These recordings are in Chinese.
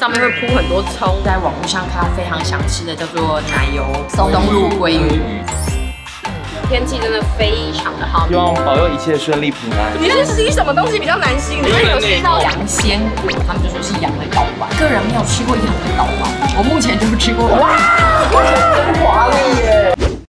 上面会铺很多葱。在网络上看到非常想吃的叫做奶油松露鲑鱼。天气真的非常的好， 希望保佑一切顺利平安。 你是吸什么东西比较难吸？你们有吸到羊鲜果，他们就说是羊的睾丸。个人没有吃过羊的睾丸，我目前就吃过。哇，真华丽耶！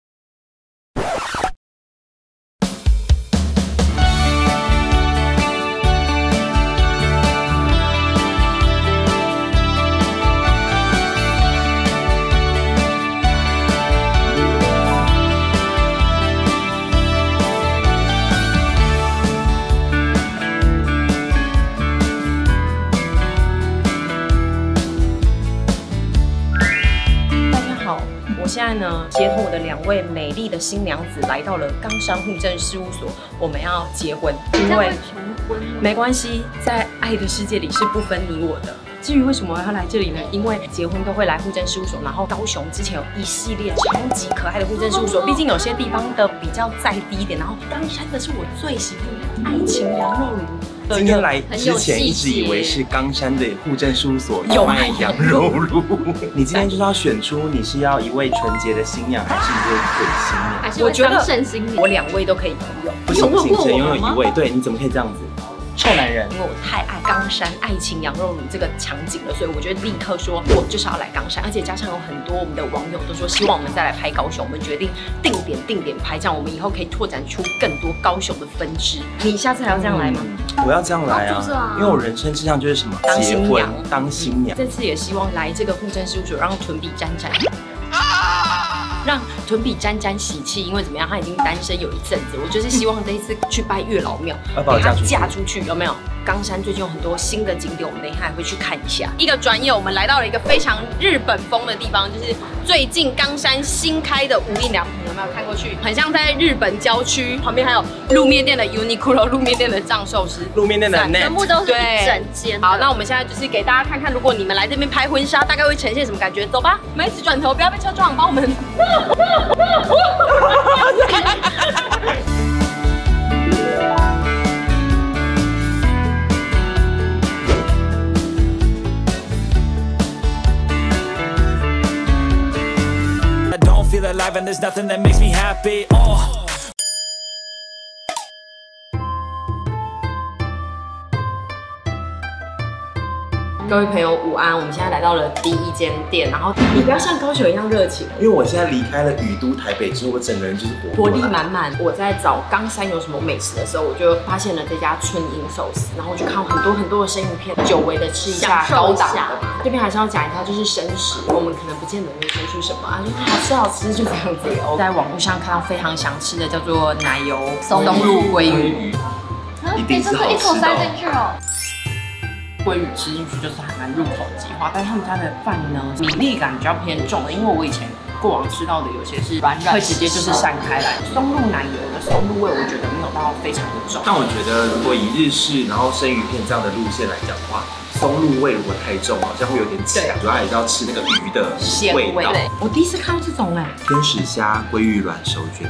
我现在呢，接同我的2位美丽的新娘子来到了冈山户政事务所，我们要结婚。因为求婚没关系，在爱的世界里是不分你我的。至于为什么我要来这里呢？因为结婚都会来户政事务所，然后高雄之前有一系列超级可爱的户政事务所，毕竟有些地方的比较在地一点，然后冈山的是我最喜欢的爱情羊肉炉。 今天来之前一直以为是冈山的户政事务所有卖羊肉炉，你今天就是要选出你是要一位纯洁的新娘，还是一位鬼新娘？ 还是我觉得圣新娘，我2位都可以拥有。 不行，只能拥有1位。对，你怎么可以这样子？臭男人！因为我太爱冈山爱情羊肉炉这个场景了，所以我就立刻说，我就是要来冈山，而且加上有很多我们的网友都说希望我们再来拍高雄，我们决定定点拍，这样我们以后可以拓展出更多高雄的分支。你下次还要这样来吗？ 我要这样来啊，因为我人生志向就是什么？结婚当新娘。这次也希望来这个户政事务所，让屯比沾沾。让屯比沾沾喜气，因为怎么样，他已经单身有一阵子。我就是希望这一次去拜月老庙，给他嫁出去，有没有？冈山最近有很多新的景点，我们等一下还会去看一下。一个转眼，我们来到了一个非常日本风的地方，就是最近冈山新开的无印良品，有没有看过去？很像在日本郊区，旁边还有路面店的 Uniqlo， 路面店的藏寿司， 路面店的 Net， 全部都是一整间。 好，那我们现在就是给大家看看，如果你们来这边拍婚纱，大概会呈现什么感觉？走吧，我们一起转头，不要被车撞，帮我们。 Feel alive and there's nothing that makes me happy. Oh. 各位朋友午安，我们现在来到了第1间店，然后你不要像高雄一样热情， 因为我现在离开了雨都台北之后，我整个人就是活力满满。我在找冈山有什么美食的时候，我就发现了这家春英寿司，然后我就看很多的生鱼片，久违的吃一下高档的嘛。这边还是要讲一下，就是生食，我们可能不见得会说出什么啊，就好吃就这样子。我在网络上看到非常想吃的叫做奶油松露鲑鱼， 一定是好吃的。 一口塞进去哦。 鲑鱼吃进去就是还蛮入口即化，但是他们家的饭呢，米粒感比较偏重的，因为我以前过往吃到的有些是软会直接就是散开来。松露奶油的松露味，我觉得没有到非常的重。 但我觉得如果以日式然后生鱼片这样的路线来讲的话，松露味如果太重，好像会有点呛，主要还是要吃那个鱼的味道。 我第一次看到这种天使虾鲑鱼卵手卷。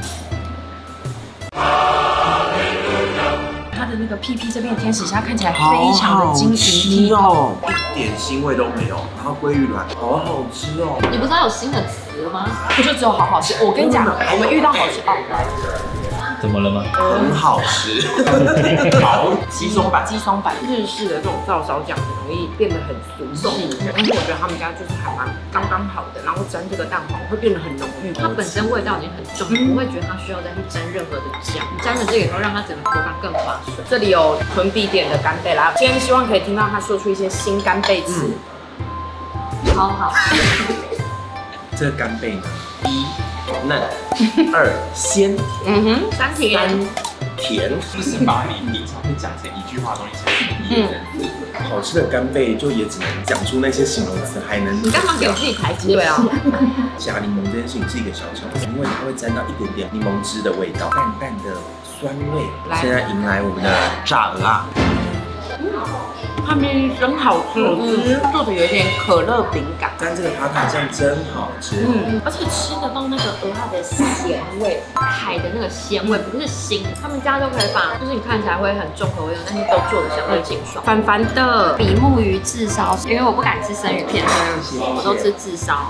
它的那个屁屁这边的天使虾看起来非常的晶莹剔透， 一点腥味都没有，然后鲑鱼卵好好吃哦。 你不知道有新的词吗？ 不就只有好好吃？我跟你讲，我们遇到好吃哦。 怎么了吗？ 很好吃，好鸡松板， 日式的这种照烧酱很容易变得很俗气，但是我觉得他们家就是还蛮刚刚好的，然后沾这个蛋黄会变得很浓郁。 它本身味道已经很重，不会觉得它需要再去沾任何的酱，沾了这个以后让它整个口感更滑顺。 这里有屯比点的干贝啦，今天希望可以听到他说出一些新干贝词。 好好， 这个干贝呢，1嫩，2鲜 ，3甜。 甜， 就是把你平常会讲成一句话的东西， 好吃的干贝就也只能讲出那些形容词，还能你干嘛给自己台阶？对啊， 加柠檬这件事情是一个小巧思，因为它会沾到一点点柠檬汁的味道，淡淡的酸味。现在迎来我们的炸鹅啊！ 它面衣真好吃，做的有点可乐饼感。 但这个塔塔酱真好吃， 而且吃得到那个鹅它的咸味，海的那个鲜味不是腥，他们家都可以把，就是你看起来会很重口味的，但是都做的相对清爽。 烦烦的比目鱼炙烧，因为我不敢吃生鱼片，我都吃炙烧。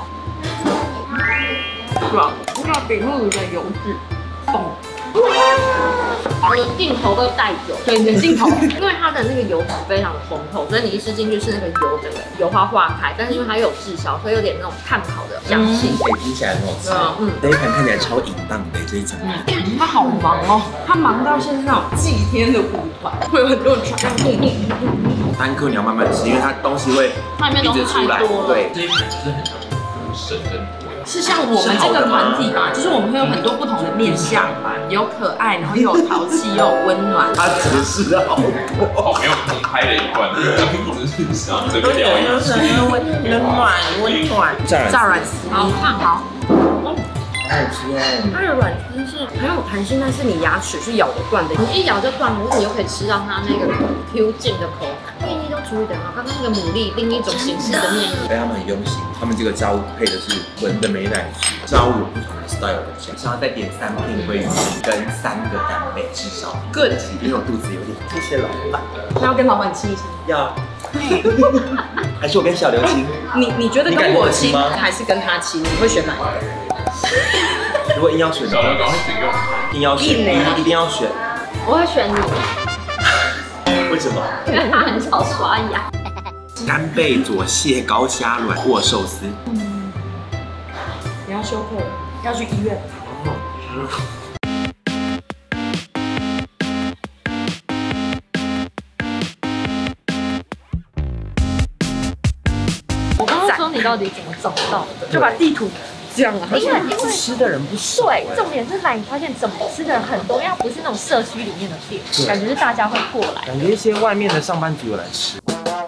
哇，那个比目鱼的油脂，嘣。 我的镜头都带油， 对，你的镜头， 因为它的那个油脂非常的丰厚，所以你一吃进去是那个油整个油花化开，但是因为它又有炙烧，所以有点那种炭烤的香气。 听起来很好吃。这一盘看起来超淫荡的这一整盘。 他好忙哦，他忙到像是那种祭天的舞团，会有很多人传。 单颗你要慢慢吃，因为它东西会它里面东西太多了。 对， 这一盘就是很像神跟鬼。 是像我们这个团体吧，就是我们会有很多不同的面相，有可爱，然后又有淘气，又有温暖。 它只是好多， 没有公开的一罐，只是想这个表演。 温暖，炸软丝， 好看好。 好吃哦！ 它的软丝是很有弹性，但是你牙齿是咬得断的， 你一咬就断，可是你又可以吃到它那个 Q 劲的口感。面衣都处理得很好，刚刚那个牡蛎另一种形式的面衣， 哎，他们很用心，他们这个炸物配的是纯的美乃滋，炸物有不同的 style 的酱，想要再点3片鲑鱼跟3个干贝至少。 Good， 因为我肚子有点。谢谢老板。 那要跟老板亲一亲。 要。还是我跟小刘亲？ 你觉得跟我亲还是跟他亲？你会选哪一个？ 如果硬要选， 小刘赶快选给我。 硬要选，一定要选。 我会选你。 为什么？ 因为他很少刷牙。 干贝佐蟹膏虾卵握寿司。 你要休克了，要去医院。 我刚刚说你到底怎么找到的？ 就把地圖这样啊， 因为吃的人不少。 对，重点是来你发现怎么吃的人很多，因为它不是那种社区里面的店，感觉是大家会过来。 感觉一些外面的上班族有来吃。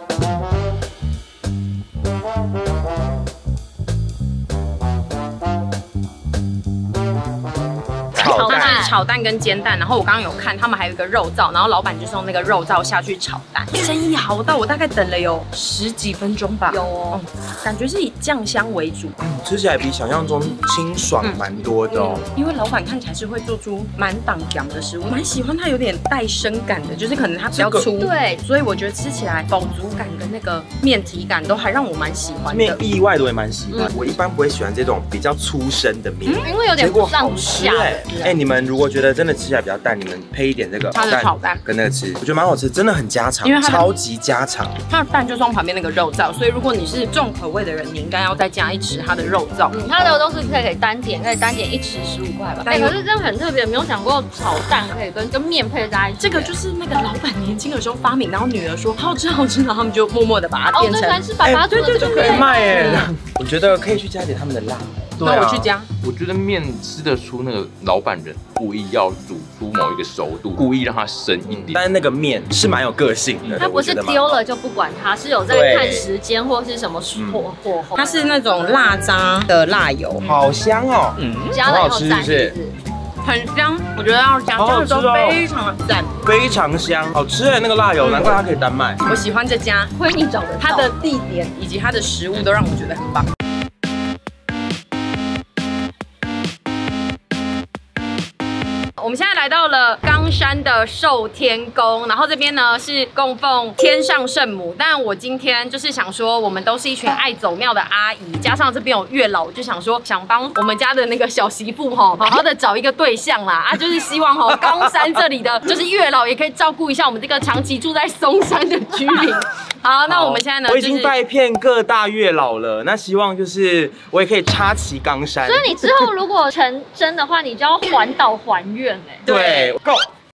炒蛋跟煎蛋，然后我刚刚有看他们还有一个肉燥，然后老板就是用那个肉燥下去炒蛋，生意好到我大概等了有10几分钟吧。 有哦， 感觉是以酱香为主， 吃起来比想象中清爽蛮多的哦。 因为老板看起来是会做出蛮挡酱的食物，蛮喜欢它有点带生感的，就是可能它比较粗， 对， 所以我觉得吃起来饱足感跟那个面体感都还让我蛮喜欢的。 面意外的我也蛮喜欢，我一般不会喜欢这种比较粗身的面， 因为有点不上不下。 哎，你们如果觉得真的吃起来比较淡，你们配一点这个炒蛋跟那个吃，我觉得蛮好吃，真的很家常，因为超级家常。 它的蛋就放旁边那个肉燥，所以如果你是重口味的人，你应该要再加一匙它的肉燥。 它的都是可以单点，可以单点1匙15块吧。哎，可是真的很特别，没有想过炒蛋可以跟面配在一起。 这个就是那个老板年轻的时候发明，然后女儿说好吃好吃，然后他们就默默的把它变成。 哦，是爸爸煮的这个就可以卖哎。我觉得可以去加点他们的辣。 那我去加。 我觉得面吃得出那个老板人故意要煮出某一个熟度，故意让它深一点。 但是那个面是蛮有个性的， 它不是丢了就不管它，是有在看时间或是什么火候。 它是那种辣渣的辣油， 好香哦。 加了以后赞是很香，我觉得要加的时候非常的赞， 非常香，好吃哎，那个辣油，难怪它可以单卖。 我喜欢这家， 亏你找得到， 它的地点以及它的食物都让我觉得很棒。我们现在来到了冈山的寿天宫，然后这边呢是供奉天上圣母。但我今天就是想说，我们都是一群爱走庙的阿姨，加上这边有月老，我就想说想帮我们家的那个小媳妇好好的找一个对象啦就是希望冈山这里的就是月老也可以照顾一下我们这个长期住在松山的居民。好，那我们现在呢， 我已经拜遍各大月老了，那希望就是我也可以插旗冈山。 所以你之后如果成真的话，你就要环岛还愿哎。 对 ，Go。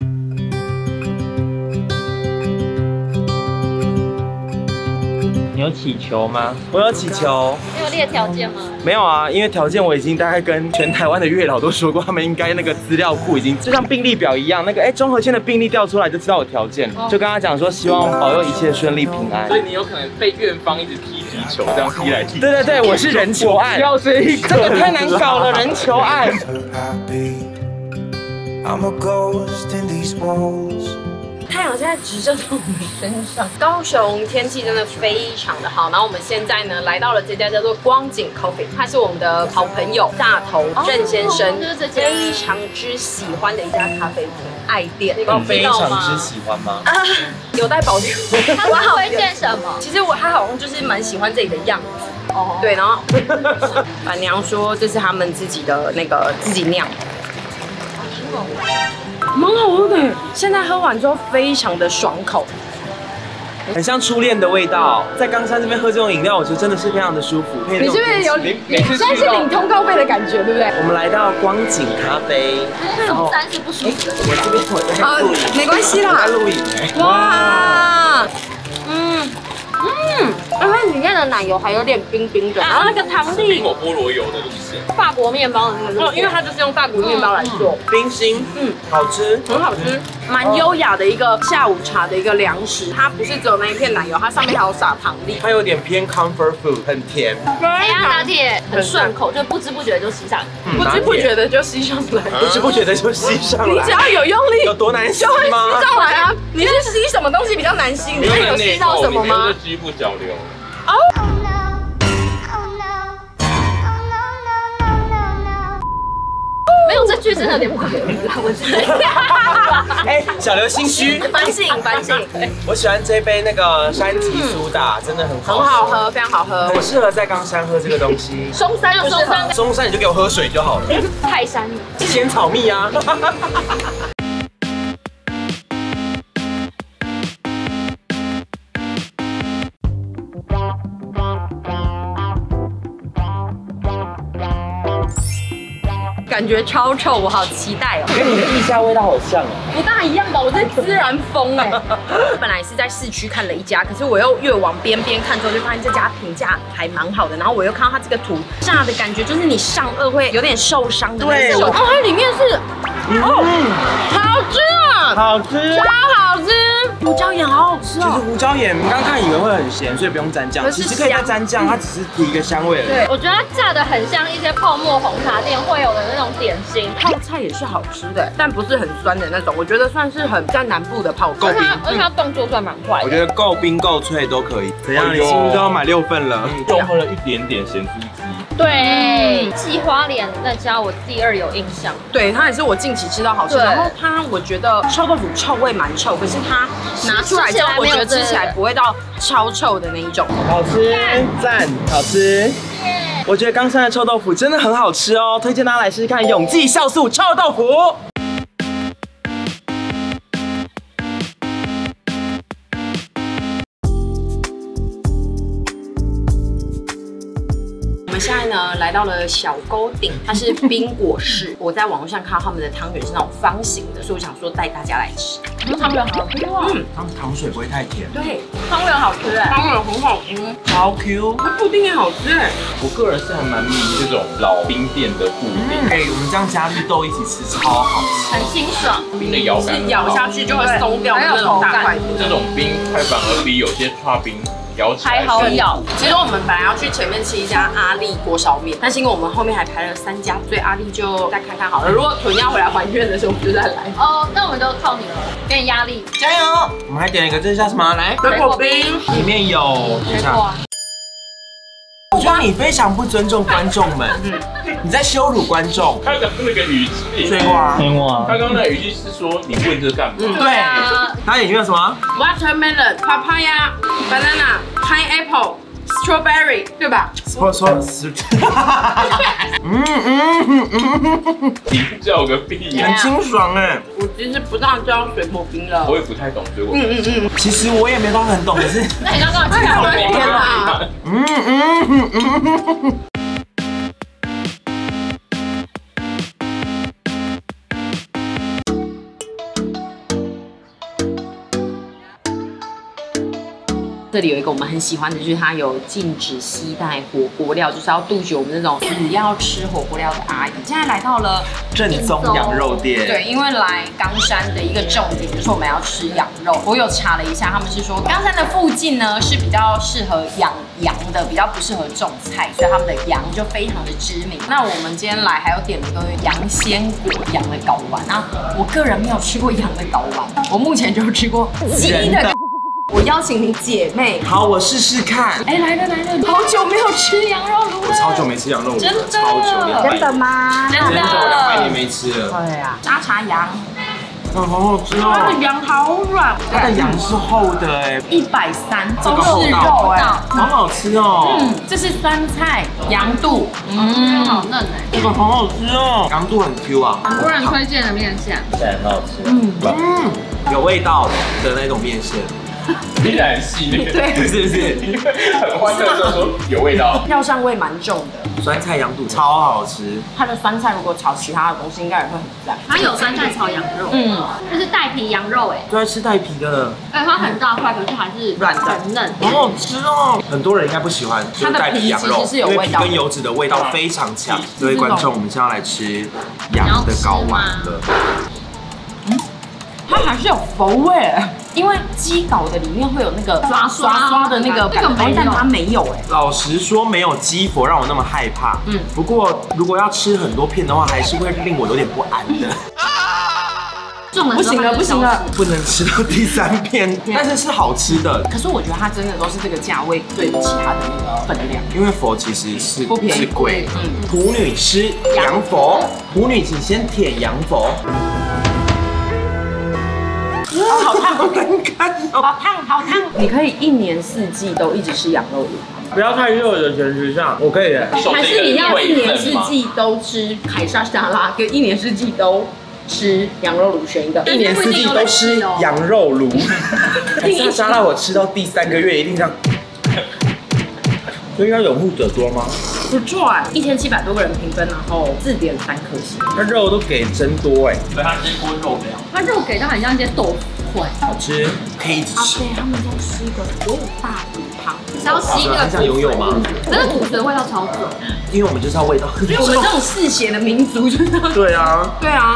你有祈求吗？ 我有祈求。 你有列条件吗？ 没有啊，因为条件我已经大概跟全台湾的月老都说过，他们应该那个资料库已经就像病历表一样，那个综合线的病历调出来就知道我条件，就跟他讲说希望保佑一切顺利平安。 所以你有可能被院方一直踢球，这样踢来踢去。 对对对，我是人球案， 要这一个， 这个太难搞了，人球案。 太阳现在直射到我们身上。高雄天气真的非常的好，然后我们现在呢来到了这家叫做光景 Coffee， 它是我们的好朋友大头郑先生非常之喜欢的一家咖啡厅爱店。 非常之喜欢吗？ 有待保留。 他会推荐什么？ 其实他好像就是蛮喜欢这里的样子。哦，对，然后板娘说这是他们自己的那个自己酿。蛮好喝的，现在喝完之后非常的爽口， 很像初恋的味道。在冈山这边喝这种饮料，我觉得真的是非常的舒服。 你是不是有现在是领通告费的感觉，对不对？我们来到光景咖啡， 然后3是不舒服的。 我这边我在录影， 没关系啦， 在录影。 哇，因为里面的奶油还有点冰冰的，然后那个糖粒苹果菠萝油的路线， 法国面包的那个路线， 因为它就是用法国面包来做， 冰心，好吃， 很好吃，蛮优雅的一个下午茶的一个粮食。它不是只有那一片奶油，它上面还有撒糖粒， 它有点偏 comfort food， 很甜。 黑压拿铁很顺口，就不知不觉就吸上来， 不知不觉的就吸上来， 不知不觉的就吸上来。 你只要有用力， 有多难吸吗？ 吸上来啊！你是吸什么东西比较难吸？你有吸到什么吗？ 肌肤角流。 没有这句真的有点不可理喻，我觉得。 哎，小刘心虚， 反省。 我喜欢这杯那个山崎苏打，真的很好喝，非常好喝， 很适合在冈山喝这个东西。 松山有松山， 松山你就给我喝水就好了。 泰山仙草蜜啊。 感觉超臭，我好期待哦！ 跟你的地下味道好像哦， 不大一样吧？我在自然风哎。本来是在市区看了一家，可是我又越往边看之后，就发现这家评价还蛮好的。然后我又看到它这个图炸的感觉，就是你上颚会有点受伤的那种。它里面是好吃啊， 好吃， 超好吃。胡椒盐好好吃哦。 其实胡椒盐，刚刚看以为会很咸，所以不用沾酱。其实可以再沾酱，它只是提一个香味而已。 对，我觉得它炸的很像一些泡沫红茶店会有的那种点心。 泡菜也是好吃的，但不是很酸的那种，我觉得算是很在南部的泡菜。 而且它动作算蛮快的。 我觉得够冰够脆都可以。怎样？你是不是都要买6份了？ 中和了一点点咸酥鸡。 对，鸡花莲那家我第2有印象。 对，它也是我近期吃到好吃。然后它，我觉得臭豆腐臭味蛮臭，可是它拿出来之后，我觉得吃起来不会到超臭的那一种。 好吃，赞，好吃。我觉得冈山的臭豆腐真的很好吃哦，推荐大家来试试看永记酵素臭豆腐。 我们现在呢来到了小沟顶，它是冰果室。我在网络上看到他们的汤圆是那种方形的，所以我想说带大家来吃。 汤圆好 Q 啊！ 糖水不会太甜。 对， 汤圆好吃哎， 汤圆很好吃， 超 Q。 它布丁也好吃哎。 我个人是还蛮迷这种老冰店的布丁。 我们这样加绿豆一起吃，超好吃， 很清爽。 冰的咬感， 咬下去就会松掉那种大块。 这种冰它反而比有些剉冰咬起来还好咬。 其实我们本来要去前面吃一家阿力锅烧面，但是因为我们后面还排了3家，所以阿力就再看看好了。如果屯要回来还愿的时候，我们就再来。 哦，那我们就靠你了，给你压力， 加油！我们还点了一个，这是叫什么？来， 水果冰， 里面有水果。 我觉得你非常不尊重观众们，你在羞辱观众。 他的那个语气， 水果， 他刚刚的语气是说你问这干嘛？ 对，他里面有什么 ？Watermelon、Papaya、Banana、Pineapple、Strawberry， 对吧？ 说， 你叫个屁呀！ 很清爽哎。 我其实不大知道水果冰了， 我也不太懂水果。 其实我也没到很懂，可是。 那你刚刚吃好半天啦。 这里有一个我们很喜欢的，就是它有禁止携带火锅料，就是要杜绝我们这种只要吃火锅料的阿姨。现在来到了正宗羊肉店， 对，因为来冈山的一个重点就是我们要吃羊肉。我有查了一下，他们是说冈山的附近呢是比较适合养羊的，比较不适合种菜，所以他们的羊就非常的知名。那我们今天来还有点了一个羊鲜果羊的睾丸啊，我个人没有吃过羊的睾丸，我目前就吃过鸡的。我邀请你姐妹， 好，我试试看。 哎，来了，好久没有吃羊肉炉了， 我超久没吃羊肉炉， 真的， 超久， 真的吗？ 真的 ，200年没吃了。 对啊，沙茶羊。 好好吃哦！ 它的羊好软， 它的羊是厚的哎 ，130 都是肉哎， 好好吃哦。 这是酸菜羊肚， 好嫩哎， 这个好好吃哦，羊肚很 Q 啊。 很多人推荐的面线， 这很好吃。 有味道的那种面线。 听起来很细腻， 对， 是不是？ 很欢乐，就说有味道， 料香味蛮重的。 酸菜羊肚超好吃， 它的酸菜如果炒其他的东西，应该也会很赞。 它有酸菜炒羊肉，这是带皮羊肉哎， 都在吃带皮的， 哎，它很大块，可是还是软的很嫩， 好好吃哦。很多人应该不喜欢就是带皮羊肉，因为皮跟油脂的味道非常强。各位观众，我们现在要来吃羊的睾丸了。 它还是有佛味，因为鸡睾的里面会有那个刷的那个感觉，但它没有哎。 老实说，没有鸡佛让我那么害怕。不过如果要吃很多片的话，还是会令我有点不安的。 不行了， 不能吃到第3片，但是是好吃的。 可是我觉得它真的都是这个价位对得起它的那个分量， 因为佛其实是不便宜， 贵。普女吃羊佛，普女请先舔羊佛。 好烫， 好难看哦！ 好烫！你可以1年4季都一直吃羊肉炉， 不要太热的前提下，我可以耶。 还是你要1年4季都吃凯撒沙拉，跟1年4季都吃羊肉炉选一个？1年4季都吃羊肉炉。凯撒沙拉我吃到第3个月一定这样。所以要拥护者多吗？ 不错哎，1700多个人评分，然后4.3颗星。 它肉都给真多哎， 所以它是锅肉的呀。 它肉给到很像一些豆腐块， 好吃，可以一直吃。 对，他们在吃一个多大骨汤， 是要吸那个像拥有吗？ 那个骨髓味道超重， 因为我们就是要味道很重。 因为我们这种嗜血的民族就是要。 对啊， 对啊。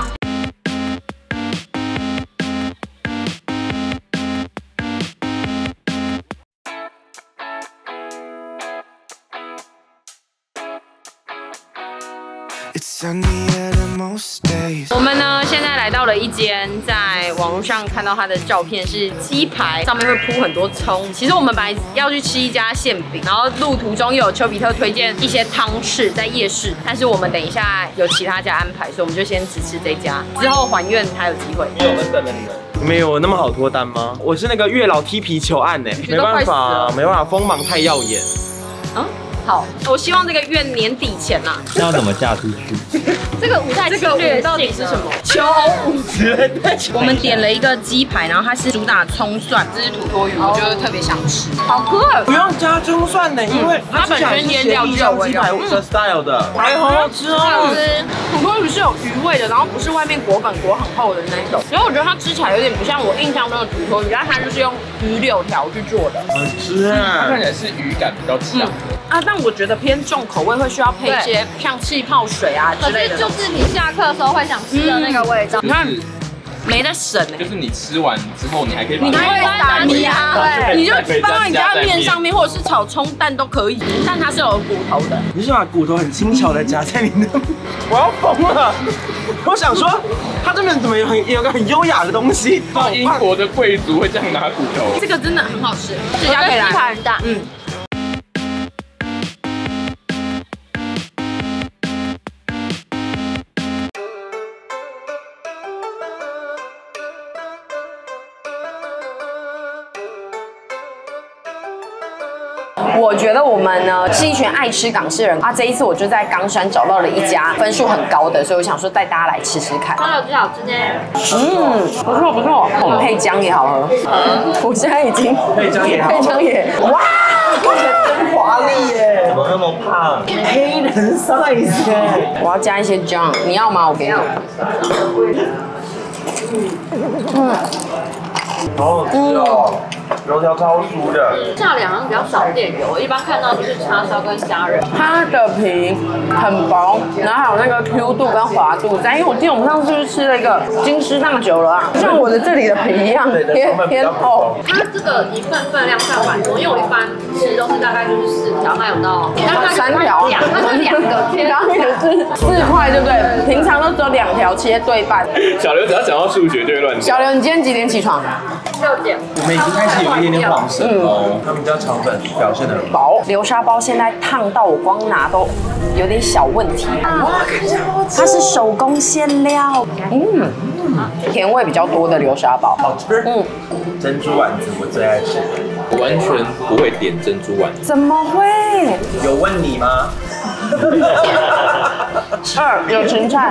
我们呢，现在来到了一间在网络上看到它的照片是鸡排，上面会铺很多葱。其实我们本来要去吃一家馅饼，然后路途中有丘比特推荐一些汤匙在夜市，但是我们等一下有其他家安排，所以我们就先只吃这家，之后还愿还有机会。 因为我们等了你们。没有那么好脱单吗？我是那个月老踢皮球案呢，没办法，锋芒太耀眼。 好，我希望这个月年底前呐。 那要怎么嫁出去？ 这个舞太侵略到底是什么？求舞之类的。我们点了一个鸡排，然后它是主打葱蒜，这是土托鱼，我就特别想吃。好喝， 不用加葱蒜的，因为它本身腌料鸡排的 style 的，还好好吃哦。 土托鱼是有鱼味的，然后不是外面裹粉裹很厚的那种，所以我觉得它吃起来有点不像我印象中的土托鱼，但它就是用鱼柳条去做的， 很吃啊。 看起来是鱼感比较强。 但我觉得偏重口味，会需要配一些像气泡水啊之类的。 可是就是你下课的时候会想吃的那个味道。 你看，没得省哎。 就是你吃完之后，你还可以把你还可以打米啊，对，你就放在你家的面上面，或者是炒葱蛋都可以。但它是有骨头的， 你是把骨头很轻巧的夹在你的，我要疯了。我想说，它这边怎么有个很优雅的东西？ 英国的贵族会这样拿骨头。 这个真的很好吃，这家可以来。 鸡排很大， 我觉得我们呢是一群爱吃港式人啊。这一次我就在冈山找到了一家分数很高的，所以我想说带大家来吃吃看。 它有最好吃呢。 不错不错，我们配姜也好喝。我现在已经配姜也好， 哇， 看起来真华丽耶！怎么那么胖？黑人 size 耶！ 我要加一些姜，你要吗？我给你。 好好吃哦。 油条超酥的。 炸两好像比较少点油，一般看到就是叉烧跟虾仁。 它的皮很薄，然后还有那个 Q 度跟滑度在。因为我记得我们上次是吃了一个金狮上酒了啊，像我的这里的皮一样偏厚。 它这个一份分量算蛮多，因为我一般吃都是大概就是4条，它有到 3条， 它是2个切， 然后也是4块，对不对？平常都只有2条切对半。 小刘只要讲到数学就会乱。 小刘，你今天几点起床 ？6点。 我们已经开始有一点点晃神哦。他们家肠粉表现得很薄，流沙包现在烫到我光拿都有点小问题。哇，看起来好吃。它是手工馅料，甜味比较多的流沙包， 好吃。珍珠丸子我最爱吃。 我完全不会点珍珠丸子。 怎么会？ 有问你吗 ？2有芹菜。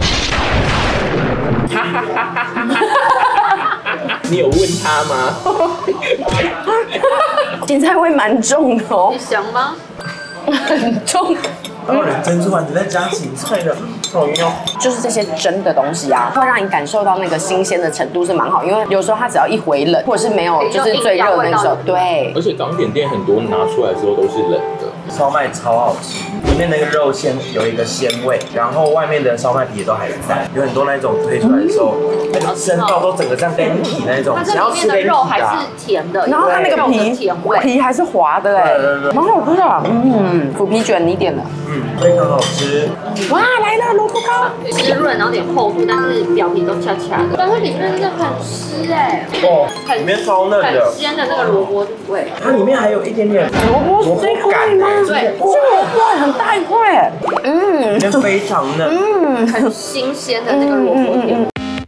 你有问他吗？ 芹菜味蛮重的哦。 你香吗？ 很重。 然后珍珠丸子再加芹菜的，好用。 就是这些蒸的东西啊，会让你感受到那个新鲜的程度是蛮好，因为有时候它只要一回冷，或者是没有就是最热的那时候，对。 而且港点店很多拿出来之后都是冷的。 烧麦超好吃，里面那个肉馅有一个鲜味，然后外面的烧麦皮也都还在，有很多那种推出来的时候，那个生到都整个像连体那种， 只要吃的肉还是甜的， 然后它那个皮还是滑的哎，蛮好吃的。腐皮卷你点的， 非常好吃。 哇，来了萝卜糕， 湿润，然后有点厚度，但是表皮都恰恰的，但是里面真的很湿哎， 里面超嫩的， 很鲜的那个萝卜味， 它里面还有一点点萝卜感吗？ 对， 哇，很大一块， 里面非常嫩， 很新鲜的那个萝卜片。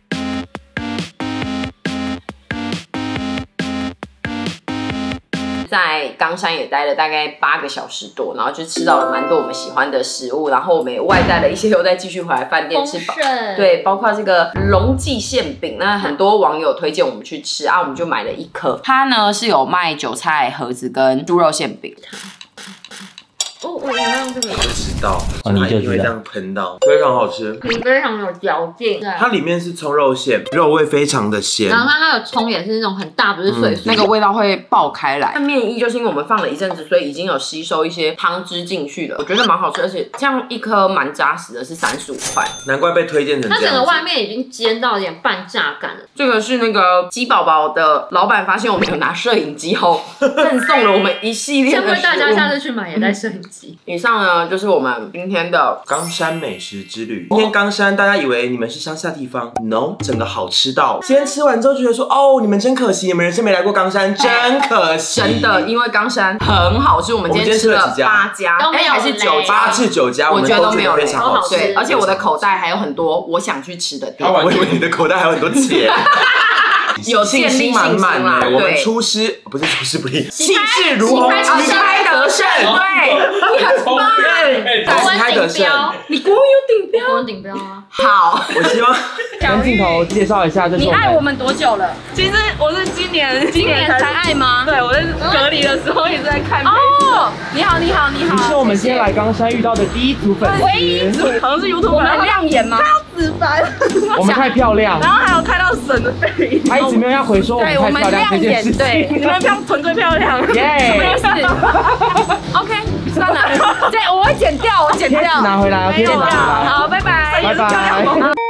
在冈山也待了大概8个小时多，然后就吃到了蛮多我们喜欢的食物，然后我们也外带了一些，又再继续回来饭店吃。对，包括这个龙记馅饼，那很多网友推荐我们去吃啊，我们就买了1颗。它呢是有卖韭菜盒子跟猪肉馅饼。 我原来用这个， 我知道， 你就知道这样喷到，非常好吃， 皮非常有嚼劲，对， 它里面是葱肉馅，肉味非常的鲜， 然后它的葱也是那种很大，不是碎碎， 那个味道会爆开来。那面衣就是因为我们放了一阵子，所以已经有吸收一些汤汁进去了，我觉得蛮好吃，而且这样1颗蛮扎实的，是35块， 难怪被推荐成这样子。 它整个外面已经煎到有点半炸感了。 这个是那个鸡宝宝的老板发现我们有拿摄影机后，赠送了我们一系列的食物。 会不会大家下次去买也带摄影机？ 以上呢就是我们今天的冈山美食之旅。今天冈山，大家以为你们是乡下地方 ，no， 整个好吃到。今天吃完之后觉得说，哦，你们真可惜，你们人生没来过冈山，真可惜。 真的，因为冈山很好吃，我们今天吃了8家，还是9家， 8次9家， 我觉得都没有非常好吃。 对，而且我的口袋还有很多我想去吃的店。 我以为你的口袋还有很多钱。 有信心满满啦！ 我们出师不是出师不利，气势如虹， 旗开得胜。对，你很棒， 旗开得胜。 你国文有顶标， 国文顶标啊！ 好， 我希望跟镜头介绍一下，这是你爱我们多久了？ 其实我是今年才爱吗？ 对，我在隔离的时候一直在看。 哦，你好，你好，你好。 你是我们今天来冈山遇到的第1组粉丝， 唯一一组，好像是 YouTube。 我们很亮眼吗？ 子凡， 我们太漂亮， 然后还有看到神的背影， 他一直没有要回说我们太漂亮这件事情。 对， 你们纯最漂亮， 耶！ 什么意思 ？OK， 算了，对，我会剪掉，我剪掉， 拿回来， 没有啦。好，拜拜， 拜拜。